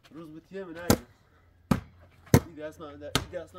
روز بتیه من نگه ایده اسنا در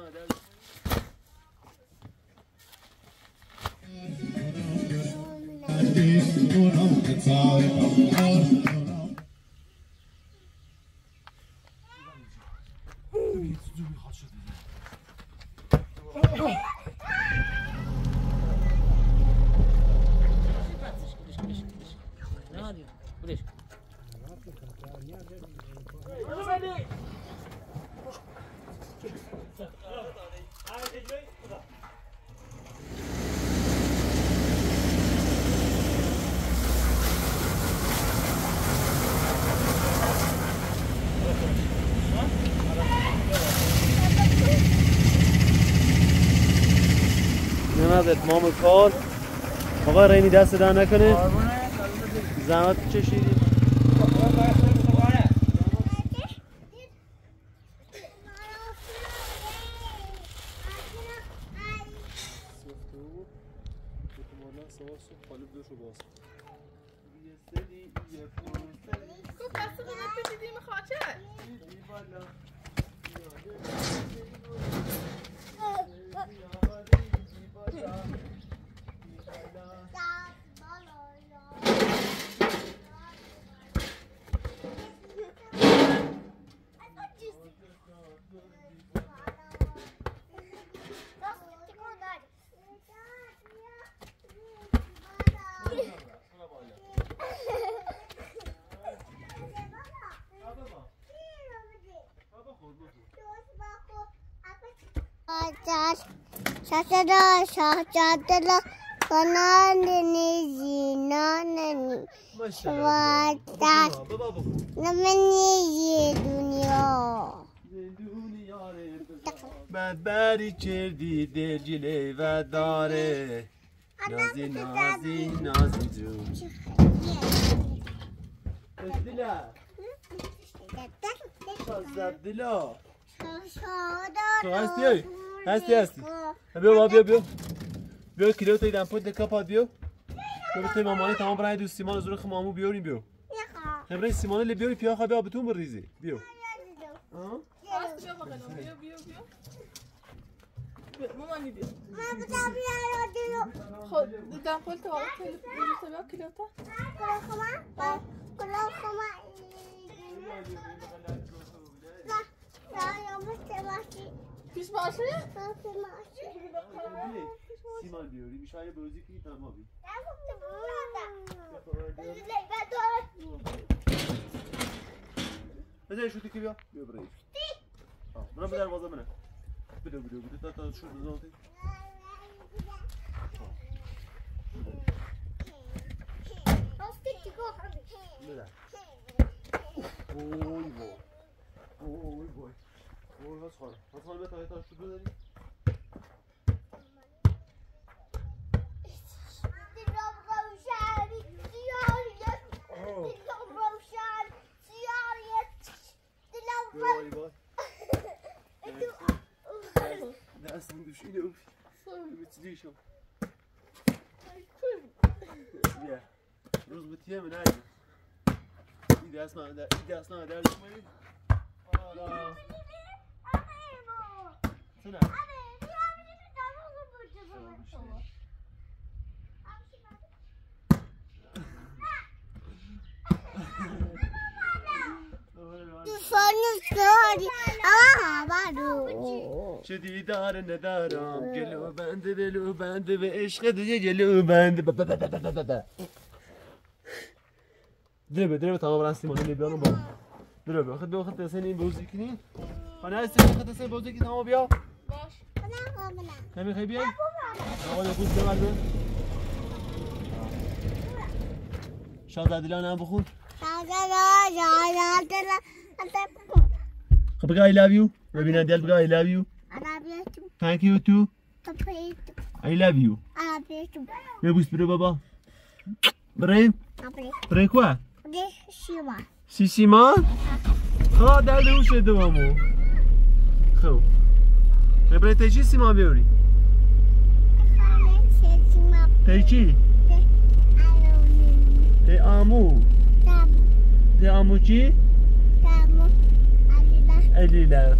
اتمام کار آقا رینی دست در نکنه زحمت کشیدی شاهزاده کنان نزینان شوادت نمنی دنیا بدبری کردی دل جلی و داره نازی نازی نازی جون دلا شازد دلا هستی بیا کلیو تا ایدن پود دکا بیا بیا مامانی تمام برای دو سیمان زور خمامو بیاریم بیا برای سیمان لی بیاری پیا خواه بیا بتون بریزی بیا مامانی بیا خود دیدم پول تو آقا کلیو تا کلا خما پیش باشه؟ سیمان بیاری میشه بروزی که تمام بی بذاری شوتی که بیا برای برای به دروازه منه بده تا شد بزناتی بده اوی بای هسخال بتا شد بزنی دستم دوشیده بتدیشم روز بتیه من نگه ایده اسنا در شمایی آلا سنه چه دیدار ندارم گلو بنده ولو بنده به عشق دیگه گلو بنده دربه تمام راستی مال لیبیانو با دربه خد حسین این بوزی کنی خانه هستی خد حسین بوزی کنی تمام بیا باش نمیخوای بیای آقا یه بوز ببر شاهزادیلا نام بخون خب بگه I love you ببینن دل بگه I love you thank you too I love you ببوس برو بابا برای quoi سیسیما خواه در دوش دوامو خب برای تیچی سیما بیاری تیچی تی آمو چی؟ لیلا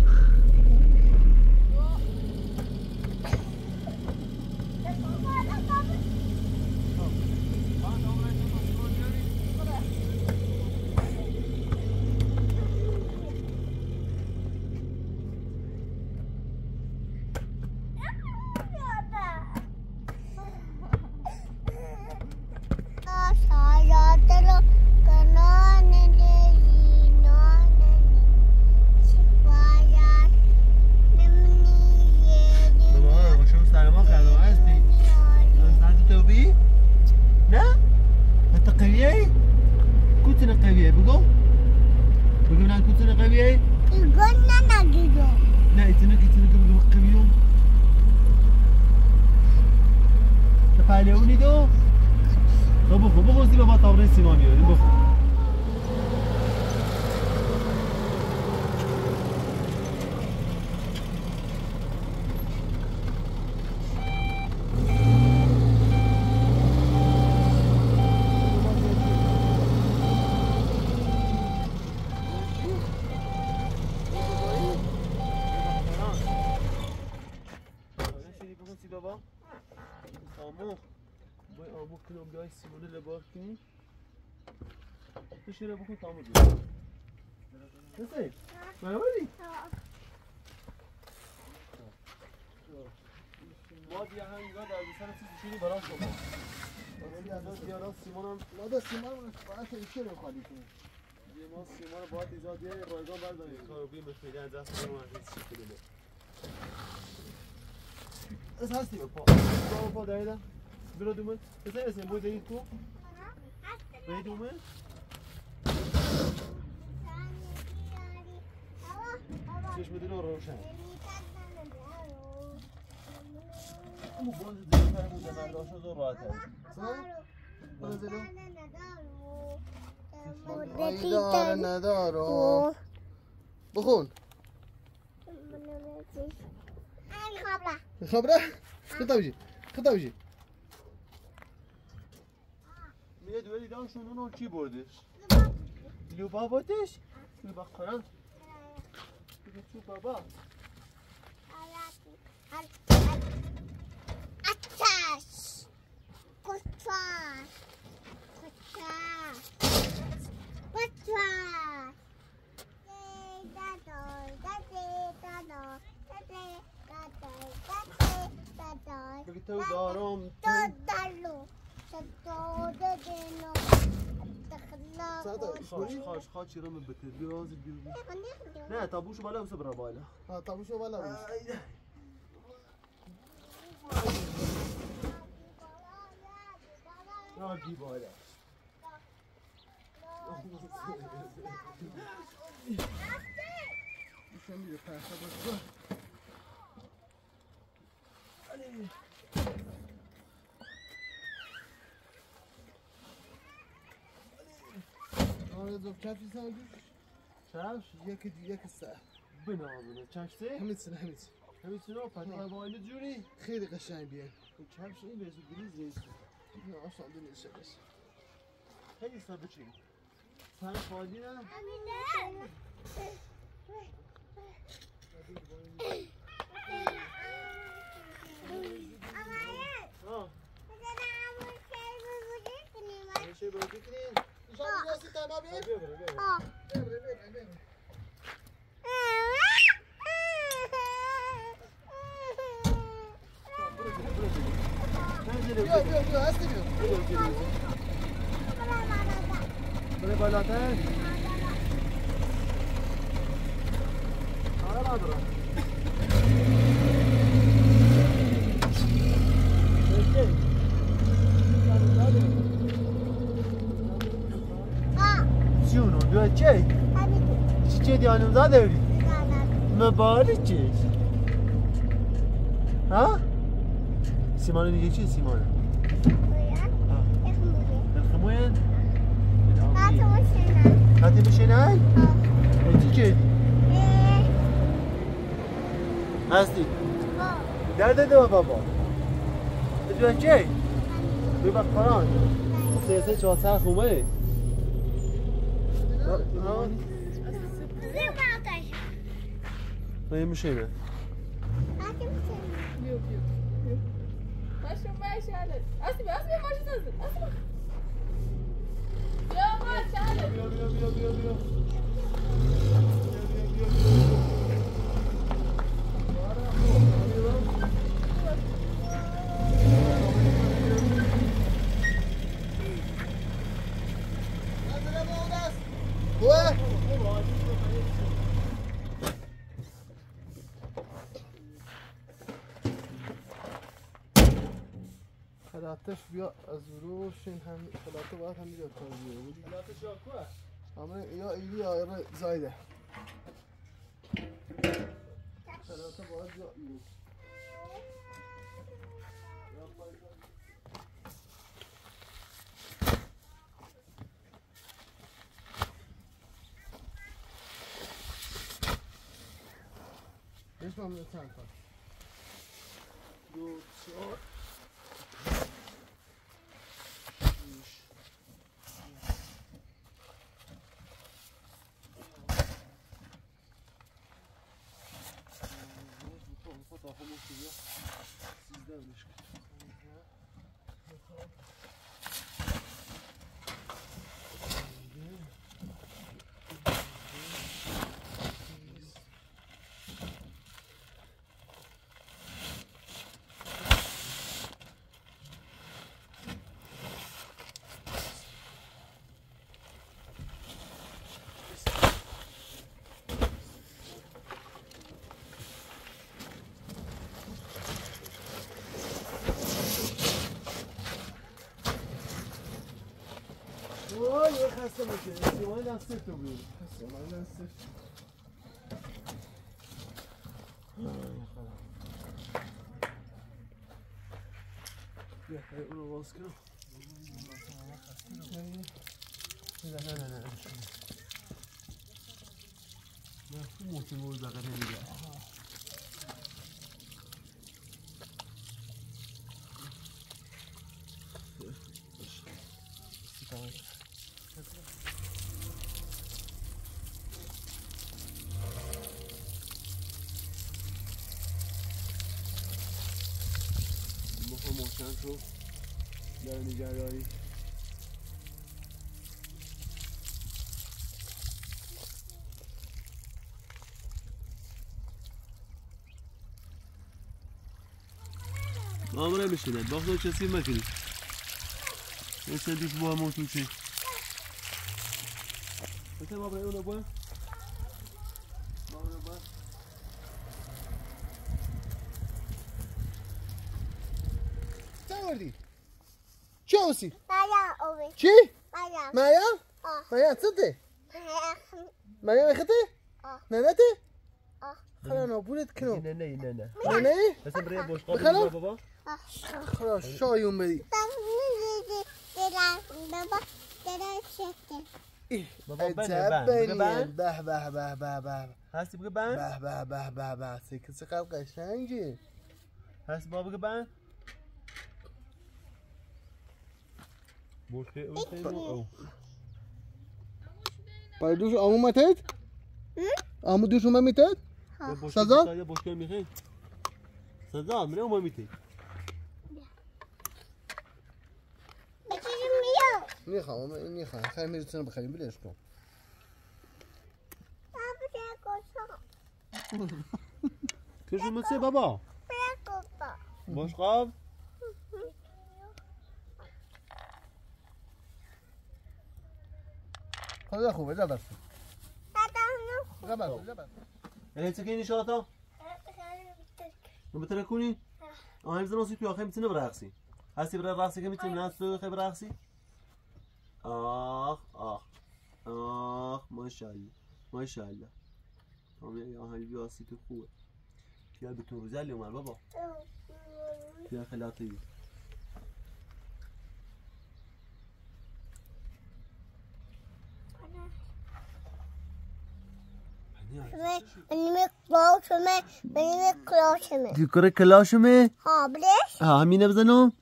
شيله بكون طعمه جدا. نسيت. ما ولي. ما دي هم يقعد على سنة تشيلي براش بابا. ولي هذا ديارات سيمون لا ده سيمون باعث يشيله خالي كده. دي ما سيمون باعث إزادة رجال برداشت. كارو بيم مشكلة از دست ما هیچ شکلی نه. از هستی بابا. بابا دایدا. برو دومن. بذار اسم بود دید تو. باید دومن. چشم دلو روشن. اما باز دیگه فرموده من داشته زور راحته. باز دلو. دار ندارو. بخون. خبره. خطابجی. خطابجی. میاد ولی داشون اونو چی بردش؟ لوبا بودش؟ لوبا خورن؟ چو بابا آتش قطار بگی تو دارم تو دلو خاش چی رو من بتر بیاز نه تابوشو بالا بسه برا بالا ها تابوشو بالا بس راجی بالا میشه میره پرسه بس آره زب چفی ساجوش چفش یک سه بنامونه چفسه همین سنه همین سنه پتر بالا جوری خیلی قشنگ بیه چفش این بهش گریز نیست نه اصلا نیست بس خیلی ساده چی سن خالی نه چه بازی کنیم؟ شما واسه تمام بیه؟ بیا هستی بیا بره بالاتر آره ندارم جونو بیا چی؟ چی دیانم زده بری؟ مبارک چیش ها؟ سیمانه دیگه چیه سیمانه؟ الخموین؟ هاتی بشینای؟ چی چیدی؟ هستی؟ درد دو بابا بیا چی؟ بیا با قرآن سه چهار سر خومه این میشه نه Yok. Başım maşallah. Aslı başı sazın. Aslı. Ya maşallah. خلاتش بیا از روش این هم خلاته باید هم بیاد کار بیاد خلاتش یا کوه؟ اما یا ایلی یا زایده خلاته باید یا ایلی بیش من چند کار 2 4 وای خسته باشه سیمان دستت تو بود سیمان دستت بیا اونو باز کنم نه خوب محسن بود بقیه نمیده محسن رو در نگهداری آمره میشنه باخت کسی مکنی مثل دیف با همون تو چی بسه ما برای اونو باید وردی چی اوسی؟ مریم چی؟ مریم؟ مریم چته؟ مریم خته؟ نه خلا نابونت کنو نه بس برای بشقاب بخلا بابا خلا شایون بدی بابا به هستی بگه بند؟ به سکه چقدر قشنگه هستی بابا بگه بند؟ او پای دوش آمو متد؟ آمو دوش اومد میتد؟ سزا؟ یا بشکه میخوای؟ سزا منه اومد میتد میخوام خیلی میرسونم بخریم بلش کن کشون متسه بابا بشقاب خدا خوبه جبرسون الان چه کنی شاتا؟ نبتره کنی؟ آهنگ زناسی توی آخه میتونه برقصی هستی برای رقصی که میتونی نه توی خیلی برقصی؟ آخ ماشاءالله تمام آهنگ بیاسی تو خوبه بیا بتون روزلی اومد بابا بیا خلاطی دیکور کلاشمه؟ ها بلش؟ ها همینه بزنم؟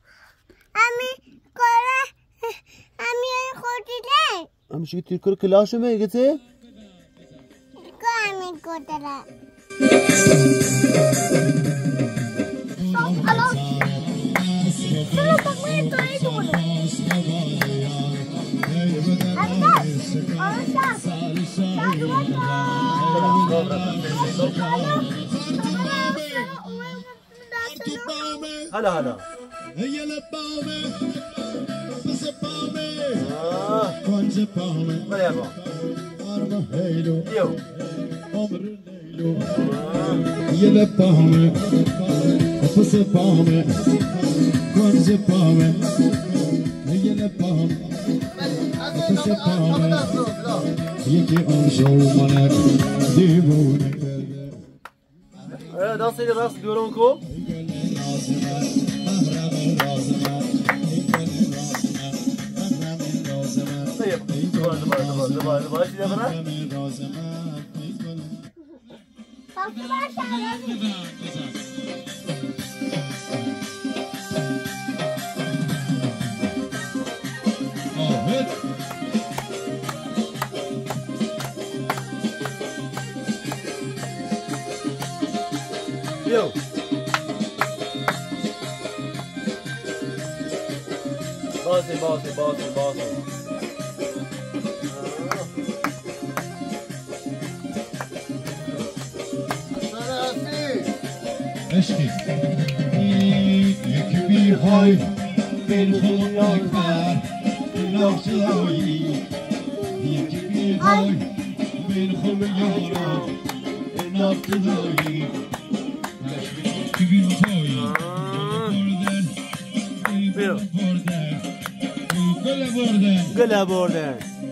همین خودیده همیشه دیکور کلاشمه گته؟ همین خودیده هلا هلا هي لبامه بسبامه كنت بامه مرحبا ارمى هيلو يو عمر الليلو هي لبامه بسبامه كنت بامه هي لبامه بسبامه يجي امشو ملك ديبوني داستي راس دورونكو طيب دبا ايش دبا يو باصي عشقي يكبي هاي بالخوف أكبر نفسي يكبي هاي بالخوف يارا نفسي يكبي هاي قلها بوردن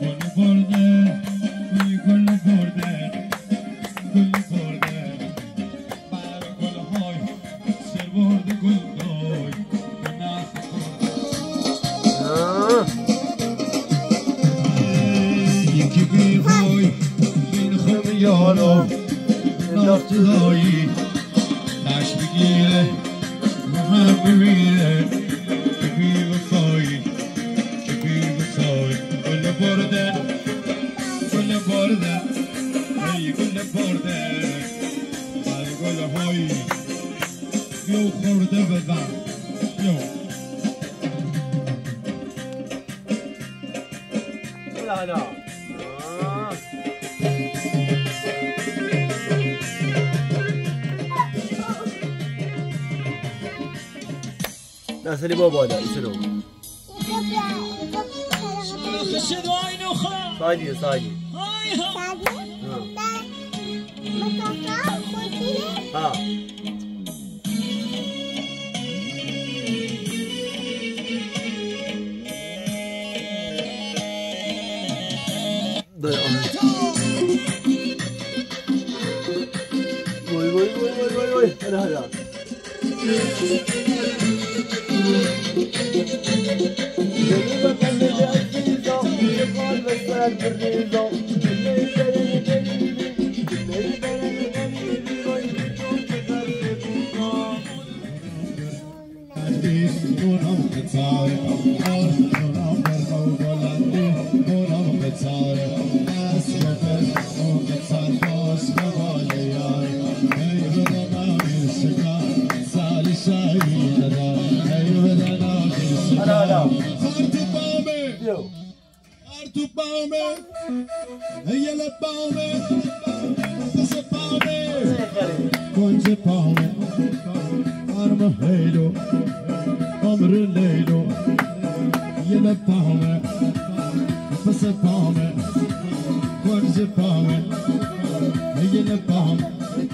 لا سلي بابا لا يسلو صايدي ها وي هلا هي لبامه بسبامه كنت بامه ارمى هيلو عمر الليلو هي لبامه بسبامه كنت بامه هي لبامه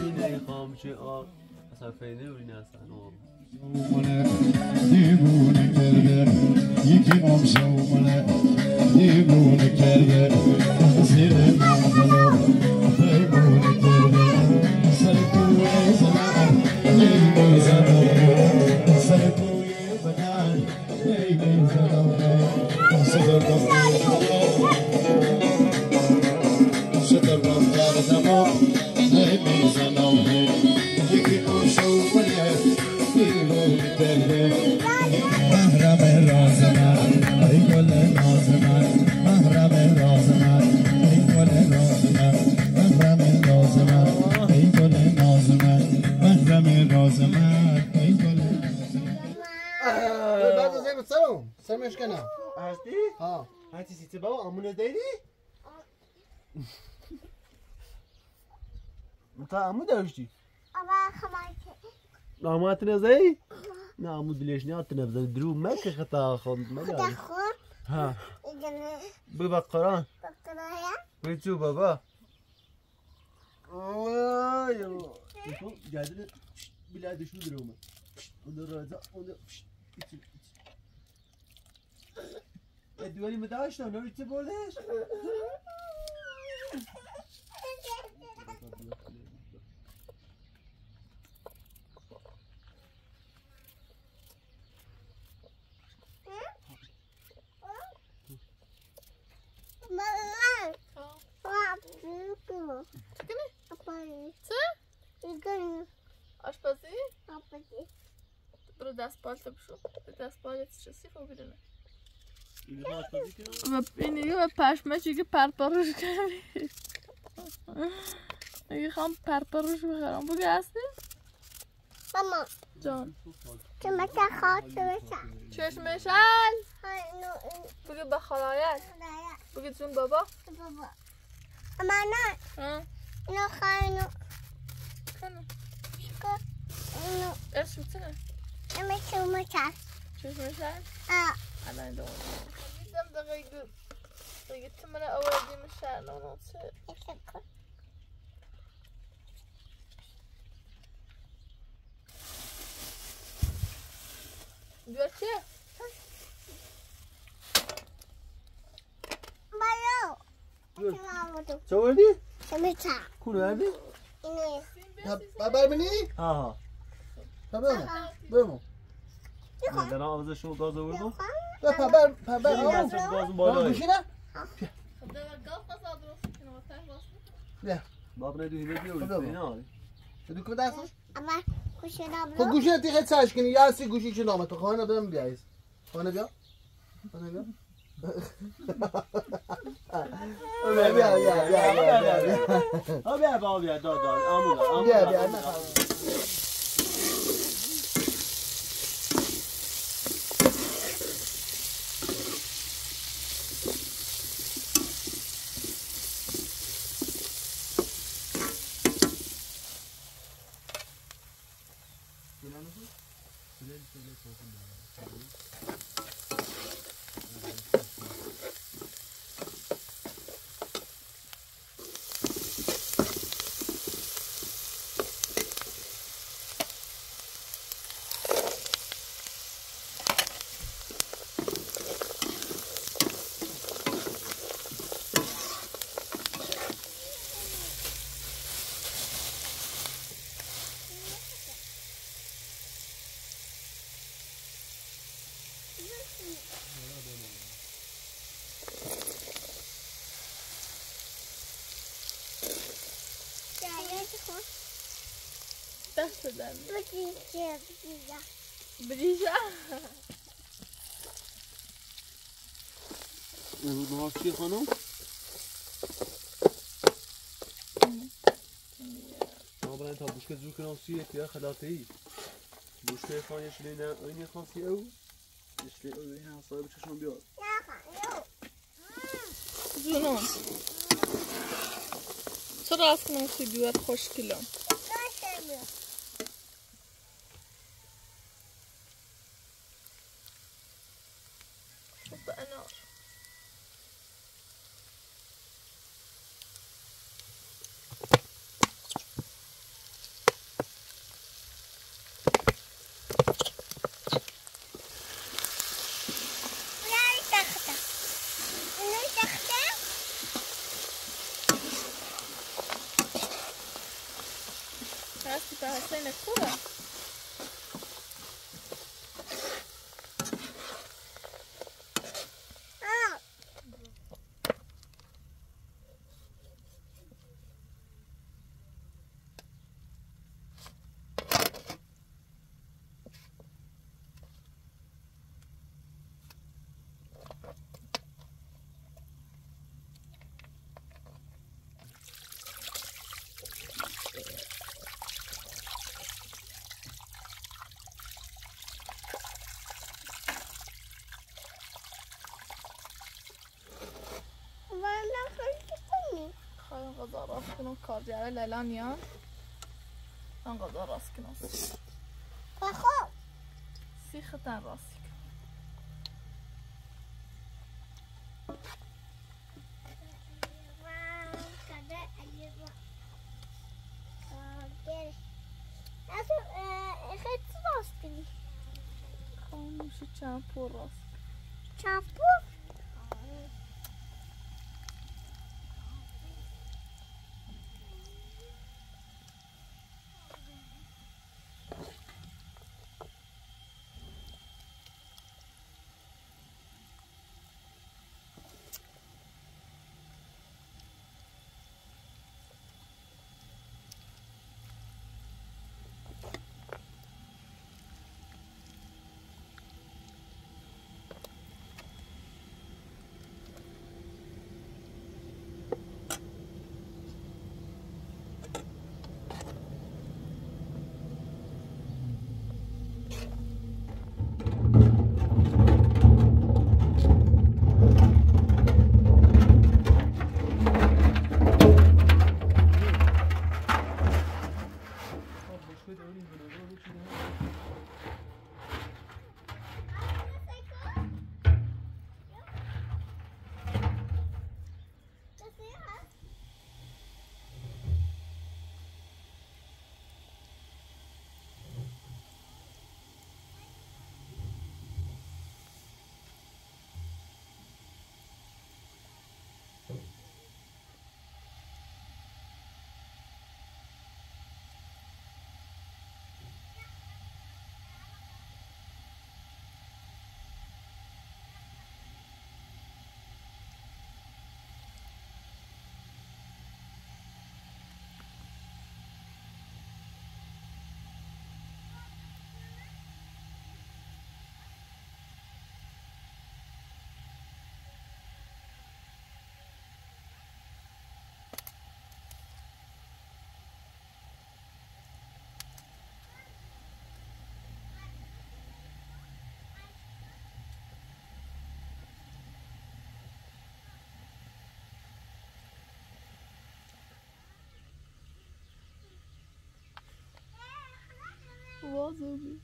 ديبوني كرده يكي امشو منا ديبوني كرده سيرم نغلو ديبوني كرده سلكوي زمان يبي زمان سلكوي بدان يبي زمان سدر سدر رفضار زمان يبي زمان يكي امشو منا ديبوني كرده محرم رازمان ای گل نازمان محرم رازمان ای گل نازمان محرم رازمان ای گل نازمان سمش کنم هستی؟ ها هستی سیتی بابا امونه دیدی؟ انت عمو داشتی؟ أبا خمايتي نامات نزاي؟ نعم ليش نعت نبذ درو ما كخطا خند ما داري تدخل ها إذن بابا قران بقرايا ويتو بابا وايو شوفوا قاعدين بلاد شو دروما ودرازا ود الدولي مداش لو نريد تبولش ماما ها وابنكم چکنی؟ أباني چه؟ يقولون آشپزی؟ أباني برو دستپالت بشو به دستپالت چسی خب بیرونه اللي ما تفضي كده و این دیگه به پشمشی که پرپروش کردی اگه خواهم پرپروش بخرم بگه هستی؟ ماما جان كما تخاط بشع چشمشل هاي نو بگه به خلایت لا بگه جون بابا بابا أما أنا ها نو خاينو کنه شكر إنه اسم چنه؟ أما شو مشعل چشمشل الان دوم دیدم دقیقه دیگه تمنه اول دیم شهر نونسه شكر بیار چیه؟ بارو Dur. شو سوردي؟ مشعل كل هذه؟ إنه ببر منی؟ ها ببر بمو ها در آوازه شو گاز آوردم؟ ببر بریم ببر دست گاز بالا گوشی نه؟ خب در گاف قصد درست کنه و تای باست باب ندو هیله بیاری خدا نه آره بدو که دستش؟ أما كل شيء خب نابلو گوشی نه تیغه سرش کنی یا سی گوشی چه نامه تو خانه دارم بیایز خانه بیا خانه بیا بیا بیا بیا بیا بیا ها بیا بابا بیا داد آمودا بیا بیا نه دست دادم بریجه بریجه امروز نهار چیه خانم؟ ما برای تا بوشکه زور کنم سیه که خلاطه ای بوشکه خانه شلی نه اینی خانسی او شلی او این هم صاحب چشم بیاد جونم چرا از کنم سی بیوت خوشگلم شوف انار هستی به حسین خوبه کار جاره لالانیا انقدر راست کناس بخور سیختن راستی کن خیلی راست کنی میشه چمپور راست چمپور واضحی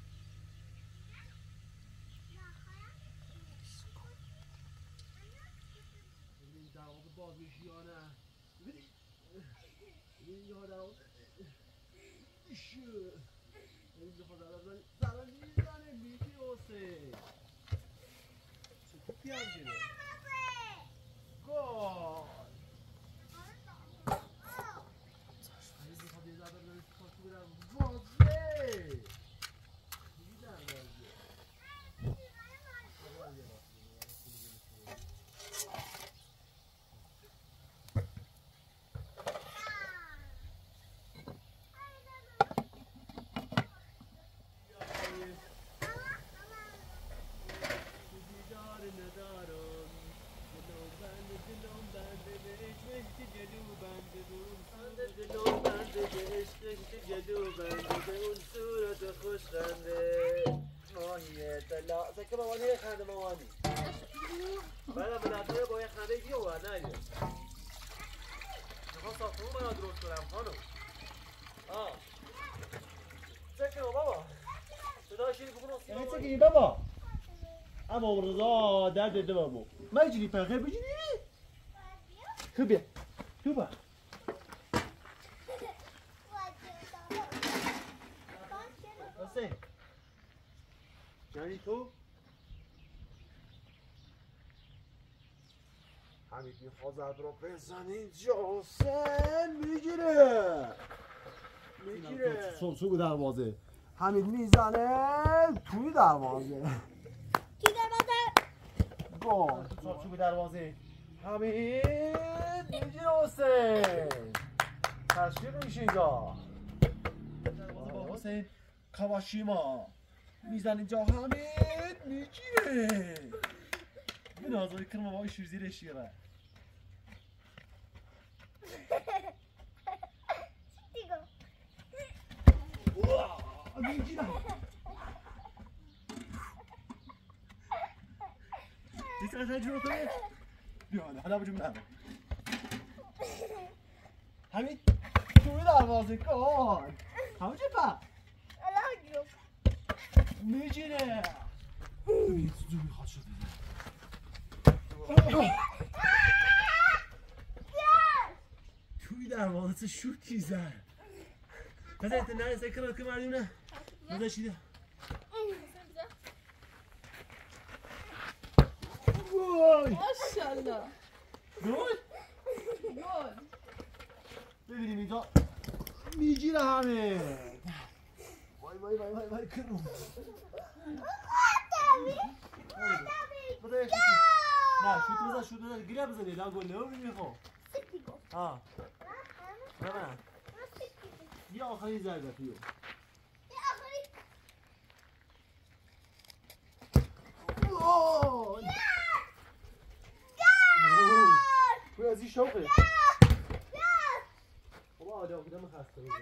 بابا اما رضا درد دو بابا ما يجري فخير بيجري شو بيه شو بقى حسين جاني تو حمید میخواد رو بزنید جاسن میگیره سرسوق دروازه حمید میزنه توی دروازه توی دروازه گل سرسوق دروازه حمید میگیره حسین تشکیل میشه اینجا دروازه با حسین کاواشیما میزنه اینجا حمید میگیره این آزاری کرمه بای شیر زیر شیره میگیره دیگه قشنگ جلو کنید بیا حالا بجو من حمید دروازه کن همه چه پا الان میجینه ببینید زوری خواهد شده توی دروازه شوکی زن بذار انت نرسه کرد که مردونه بذار شیده وای ماشاءالله گل ببینیم اینجا میگیره همه وای وای وای وای وای کرم نه شوت بذار گیره بزنی لا گل نو ببینیم خب ها نه یه آخری ضربه پیو توی از این شوقه بابا آدم بودم خسته بودم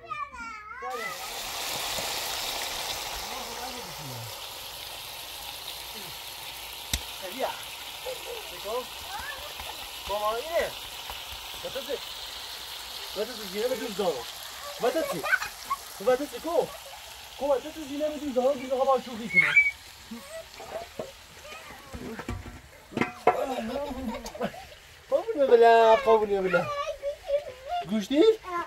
بیا بکن ماما اینه باتت زینه بدون زارو باتت کو باتت زینه بدون زارو دیگه با شوخی کنه قابونی بلا گوشتی؟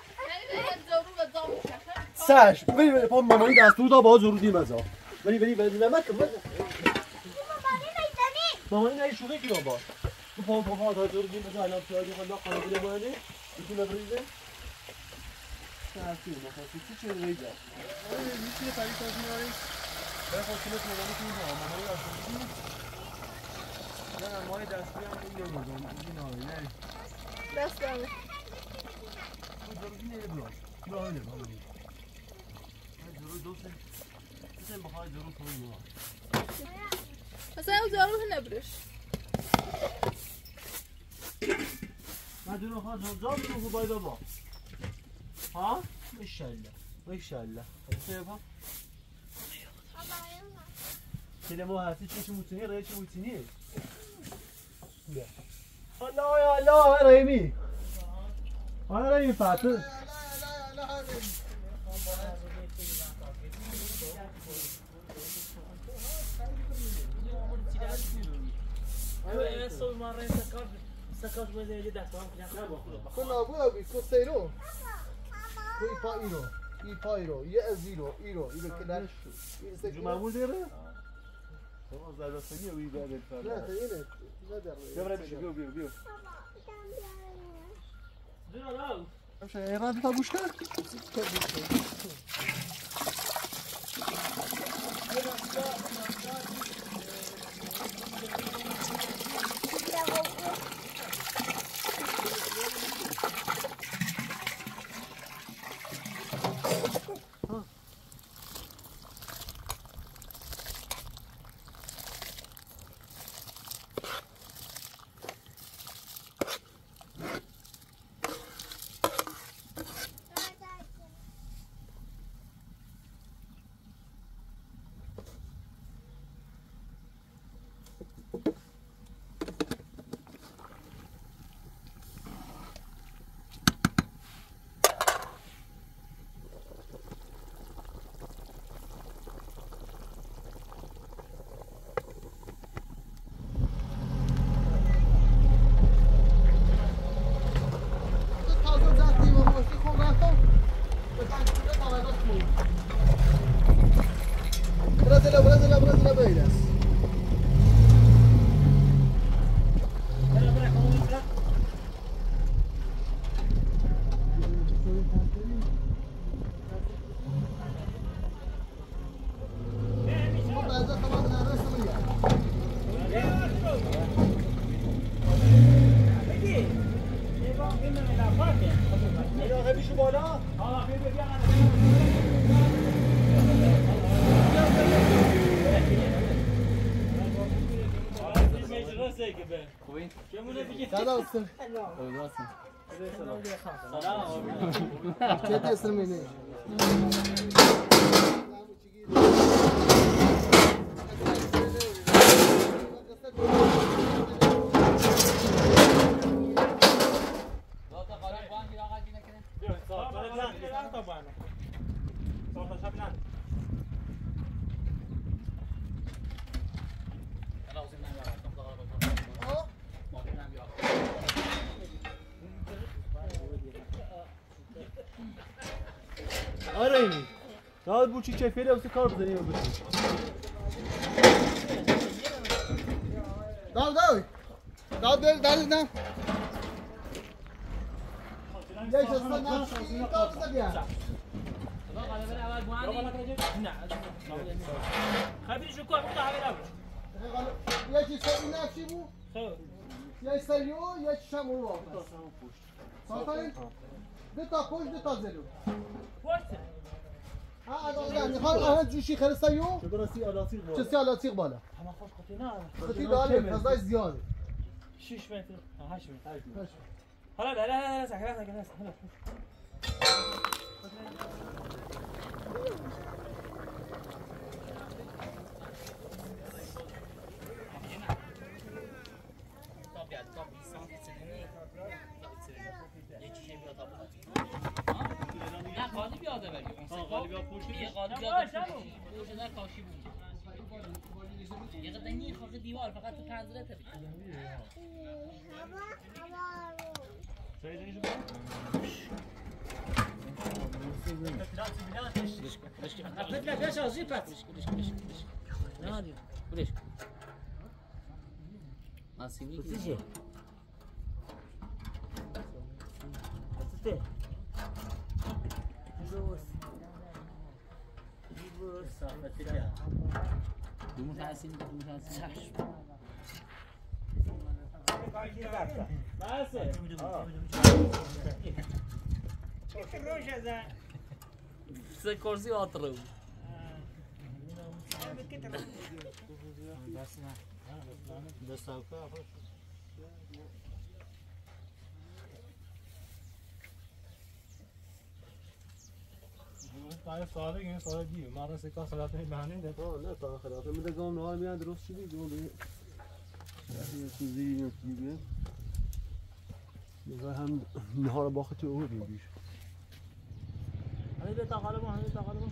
ساش بری پا مامانی دستور دا باز زرودی مزا بری نمک مامانی نه شوخی کنه با تو پا تا زرودی مزا الان پیادی خدا قابونی مامانی میتونه بریزه ساعتی مخاطی چه ریجا میتونه پری تازی ناری برای خودکلت مامانی کنه مامانی دستوری نه مای دستی هم این نمیدونم این آره نه دست دارم زرودی نمیدونم نه نه مامانی زرود دوسته بسیم بخواه زرود کنی نوا مثلا او زرود نبرش مدونه خواه زرود رو باید بابا ها؟ ماشاءالله بسیم با کلی ما هستی چه موتونی رای چه موتونی الله یا الله رحیمی رحیمی فاتح كنا ابويا بيكون سيرو يبايرو يأزيرو إيرو كده جو معمول دیره؟ خلاص زرده سنیه وی بعد فردا لا تقيلة لا بیا بیا بیا مش هيراد فابوش كده Brasileira Beiras. Çete sırmını. طبعا صوت شبنان آره اینی داد بوچی چه فیره واسه کار بزنی و بزنی داد نه یه جسد نفسی کار بزنی خبري شو كوع بقطع هذا یه چیز این نفسی بود یه سریو یه چشم رو واقع ساختن دو تا پشت دو تا زلو الان جوشی خیلی سریو چه سی آلاتیق بالا اما خوش خطينا خطی داره فضای زیاده 6 متر 8 متر هلا لا لا لا سكر غالب یاده ولی غالب یا پوش یه غالب یاده پوش در کاشی بود یه قدر نی خاک دیوار فقط تو پنجره تبی لا فيش وظيفة نادي وليش ما سيبني تيجي تستي متحسن سه کرسی آترو تا ساله این ساله دیو ما را سکا خلاف بهانه ده نه تا خلاف میده گام نهار میاد درست شدی گام یه چیزی دیگه میگه هم نهار باختی او بیش هذه تقالب هذه تقالب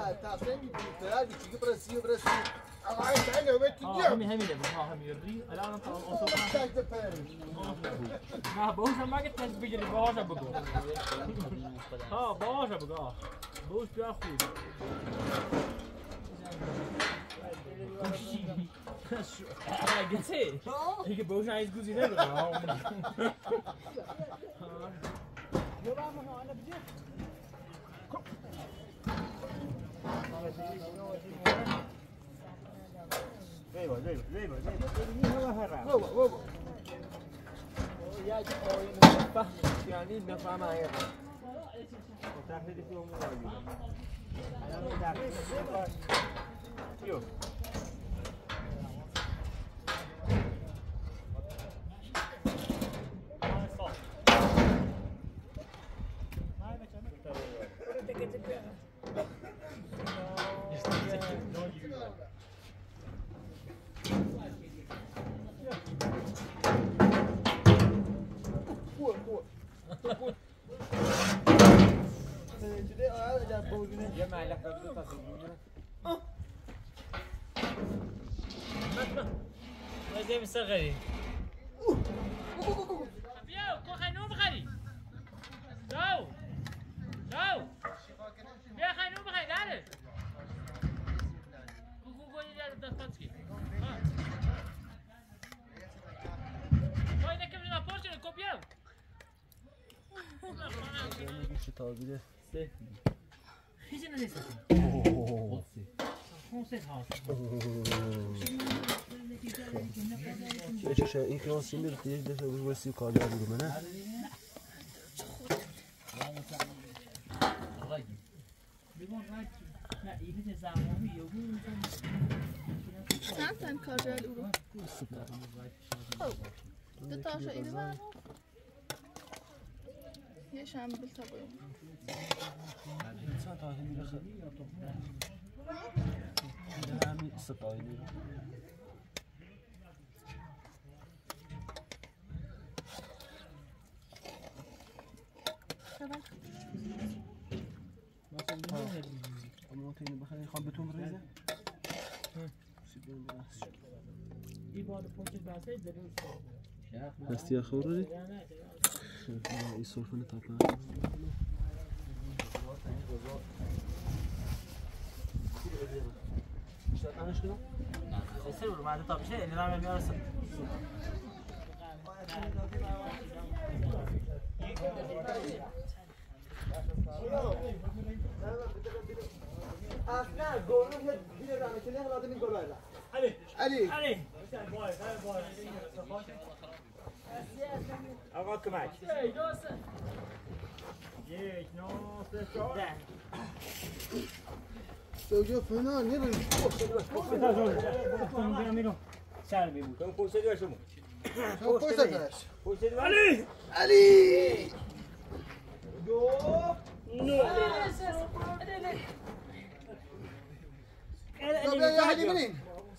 تصمیم می‌گیری دیگه برسی آقا تعالى وين تجيب همین ری الان تا اصلا تاك تفرج نه باهوش ما قلت لك بيجري باهوش بقى ها باهوش بقى باهوش بياخد قلت ايه باهوش عايز جوزي ده يعني نفهم معايا تحديد فيهم واجب زي مصغري بياو كو خنوم بخري جو بيا خنوم بخري داره كوكو يدار دفتكي وين كم ما بورش كوبياو چه تابیده خیلی نمیشه چه این کلاس این میره یه دفعه وسی کار داری رو منه چند کاجل او دو تاش اینو بر یه شنبل تا باید چند تا میره خیلی همین ستایی ممكن بخلي خبطهم ريزه هستی اخوری این سرفن تاپا اشتغلش كده يصير بعد طب شيء اللي رامي بيرسل اصلا گورو یه دیگه رامه چلی خلاص این گل بایلا علی آقا کمک یک نو سه چهار سوجو فنا نیرو سر بی بود تو پوست داشتم پوست دارش علی دو طب يا هادي منين؟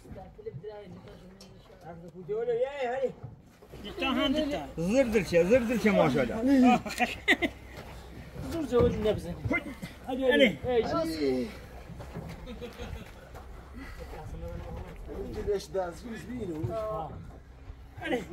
زردل ما شاء الله زور زود نبزه علي ليش داز فيش بينه علي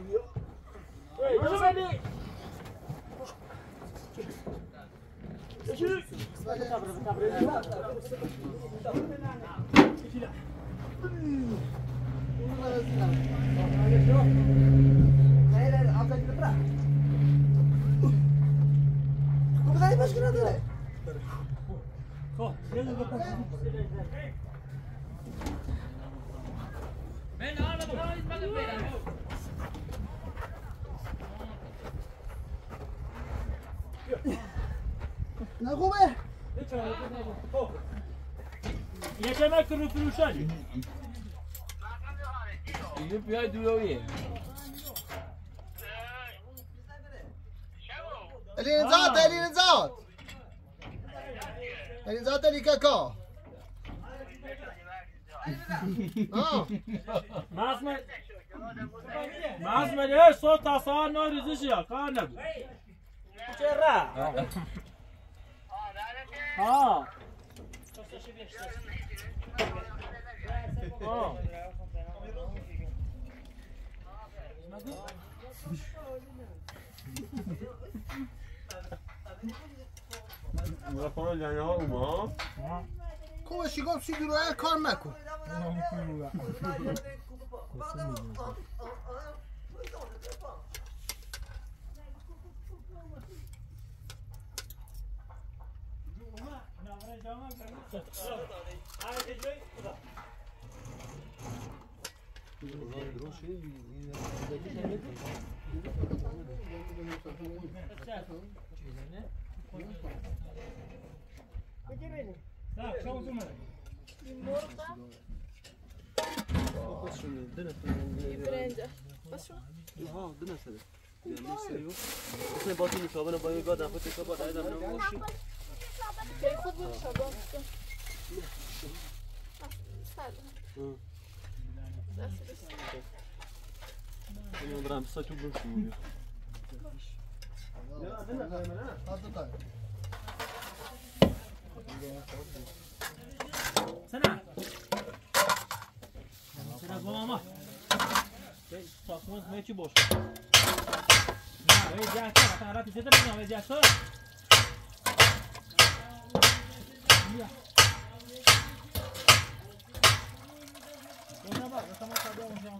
نه خوبه یکم رو فروشانی اینو بیای دویه الانزات اللي كاكا مازمه صوت اصلا نوریزش یا کار نبود چرا ها میخوام لعنه ها اوما کوشی گم سی دروه کار مکن برنجه بس شو؟ ها دو نسده اسم باطی میشابه نبایی گاه دفعه تکا با دایی دفعه نماشی که خود بود شبان اینو برم ساچو بروشی سنة سنة بابا صافون ما چی باشه نه ولی جاتا مثلا رفتی زده بگم ولی جاتا بیا اونها با مثلا ساده اونجا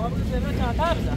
بگو زمین کمتر بزن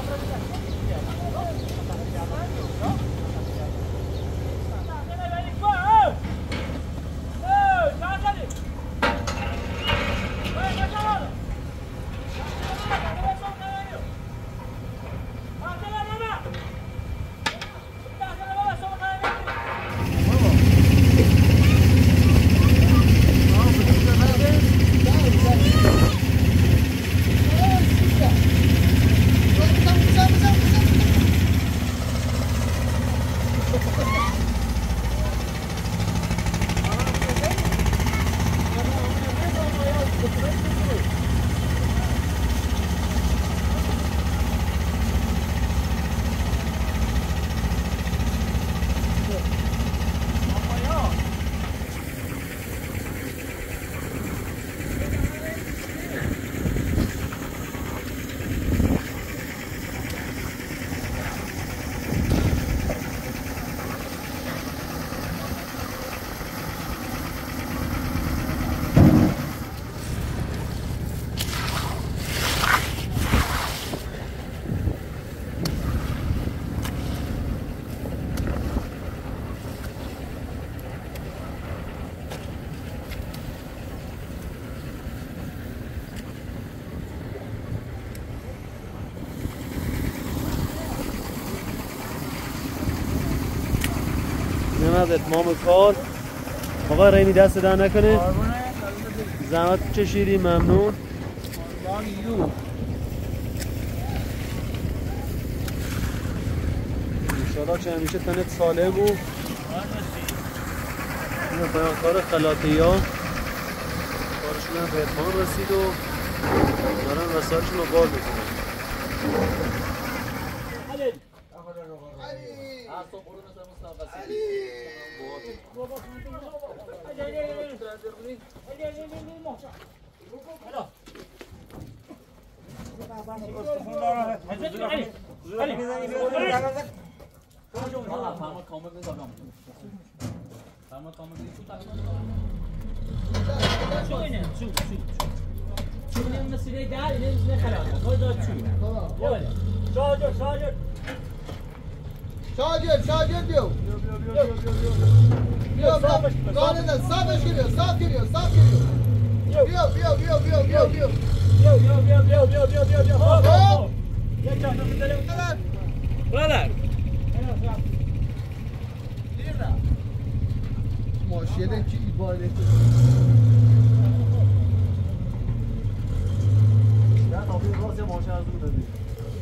از اتمام کار آقا رینی دست در نکنه زحمت کشیدی ممنون انشالله چه همیشه تنت ساله بود این بیانکار خلاطی ها کارشون هم به اتمام رسید و دارن وسایلشون رو بار میکنن شاگرد بیو بیا گانه ده صافش کریو صاف کریو برادر ماشینه کی ایباله نه تابی راست ماشین از اون دادی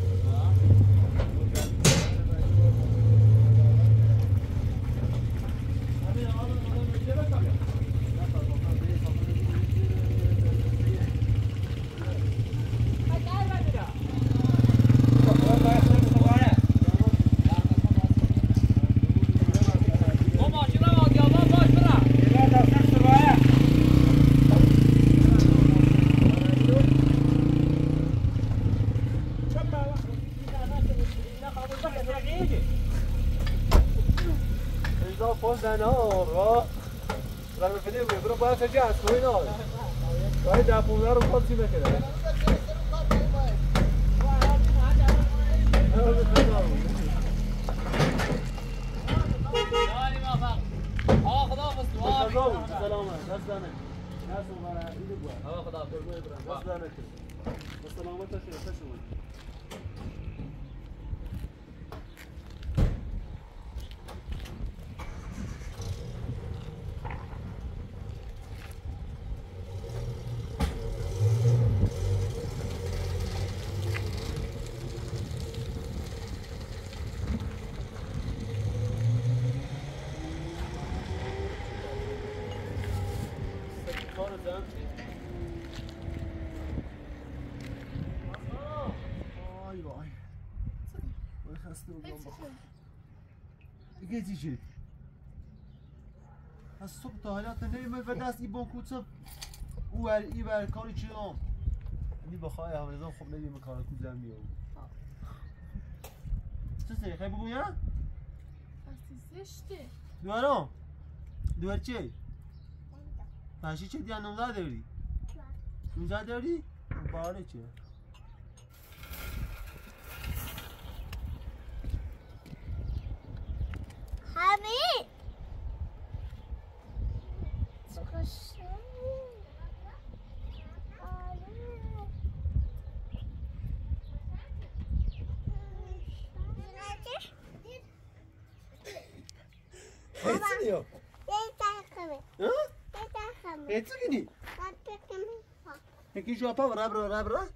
دیگه چی؟ از صبح تا حالا تنهایی و دست ای بانکوچه او ای بر کاری چی هم اینی بخواه همرزان خب نگیم کار کو زمینی هم چه سری خیلی بگویم؟ بستی زشته دوارم؟ دوار چی؟ پنشی چه دیگه 19 داری؟ 19 داری؟ باره چه؟ حبيب تخشى هيتسنيو ها هيتسكني هيك شو أبا رابرا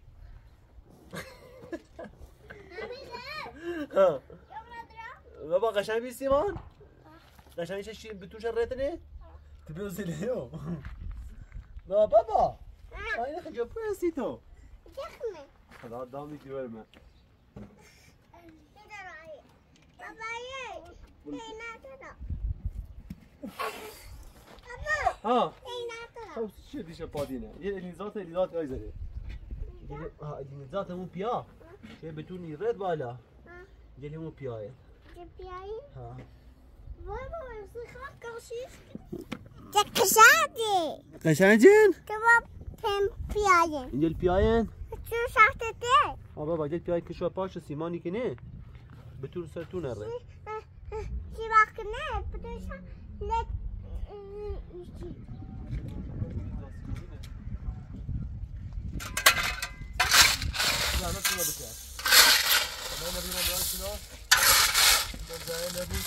ها بابا قشنگ بیستی مان؟ قشنگ چه به تو شرطنه؟ تبي وزيليو بابا أنا خجوب كويسي تو خلاص دامي كبر ما ها خب چه دیشه پادینه یه الینزات آیزده ها الینزات همون پیا که بتونی رد بالا گلی همون پیایه ها قشنگین؟ كباب فين بياين اینجا الپیاین؟ شو شحتتين ها بابا جل پیای کشو پاش سیمانی که نه بتون سرتون ره شي باقنا بدوش لك لا نفس ما بتاع ما نبينا نقول شنو بدأ نبي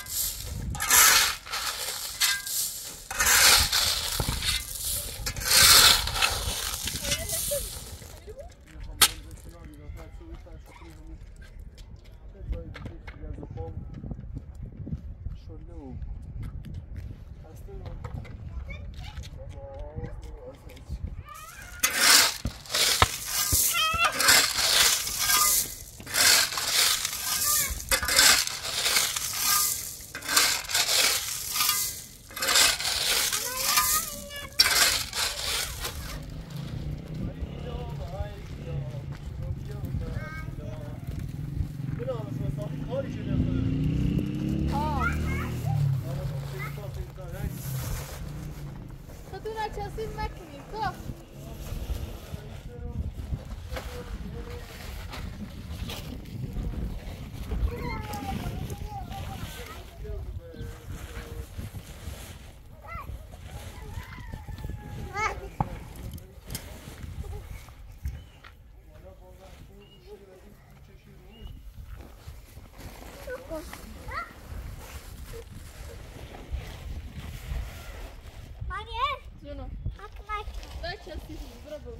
خدونا چسید مکنیم که جونو دای چسید برو برو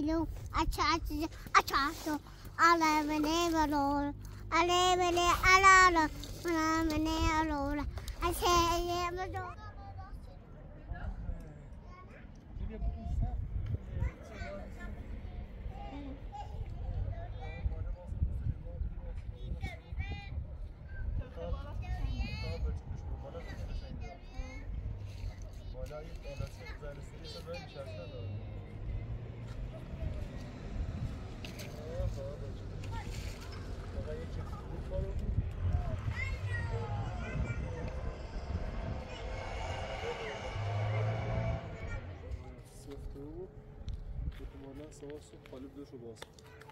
لو أشعر على مني بلول على مني على مني ألول أشياء بدو سواس قالب دوش و باز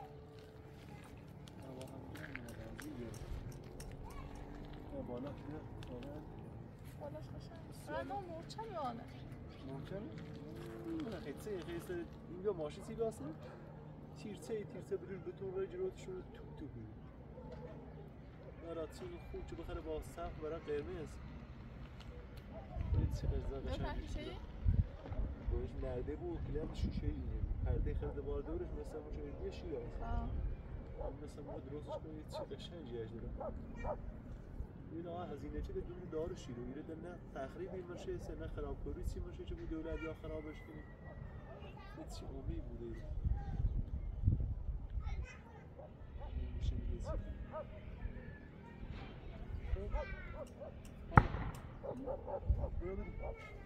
بالا کنه بالاش خشن اما مرچم یانه ممکن نه خیلی اینجا ماشین سی باسه تیرچه برون بتون رای جلوتشون تو کنی راتسون خوب چه بخره با سقف برای قرمز چه قرزا قشنگی باش نرده بود کلیم شیشه اینه پرده خرده بار دورش مثلا مشاهدی شیر هست مثلا ما درستش کنید چه قشنگی اش دارم این هزینه چه بدون دار شیر و ایره نه تخریب این باشه سه نه خرابکاری چی باشه چه بود دولت یا خرابش کنی هیچ امید بوده میشه میگه